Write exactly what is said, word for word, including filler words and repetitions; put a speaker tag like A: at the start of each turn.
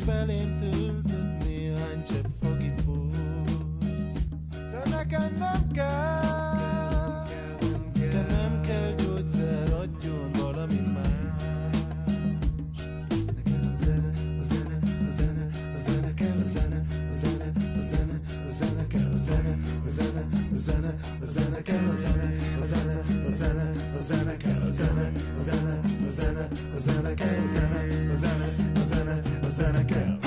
A: belém töltött néhány csepp fagifúj. De nekem nem kell, de nem kell gyógyszer, adjon valami más. Nekem a zene, a zene, a zene, a zene kell, a zene, a zene, a zene, a zene kell, a zene, a zene, a zene, a zene kell, a zene, a zene, a zene, a zene kell, a zene, a zene, a zene, a zene kell, a zene, a zene, a zene, a zene kell.